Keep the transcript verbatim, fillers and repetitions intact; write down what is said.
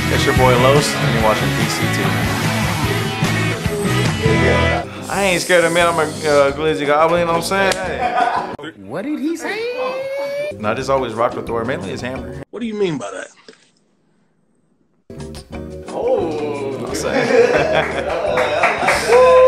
It's your boy Los, and you're watching P C T. I ain't scared of men. I'm a uh, glizzy goblin, you know what I'm saying? Hey. What did he say? No, I just always rock with Thor, mainly his hammer. What do you mean by that? Oh, I'm saying.